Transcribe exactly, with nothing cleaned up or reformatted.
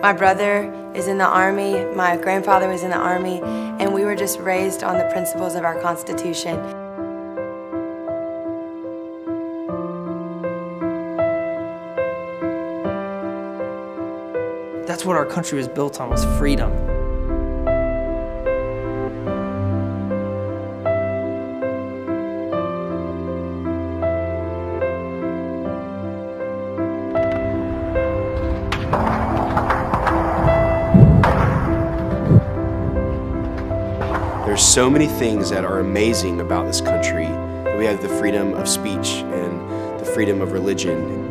My brother is in the Army, my grandfather was in the Army, and we were just raised on the principles of our Constitution. That's what our country was built on, was freedom. There's so many things that are amazing about this country. We have the freedom of speech and the freedom of religion.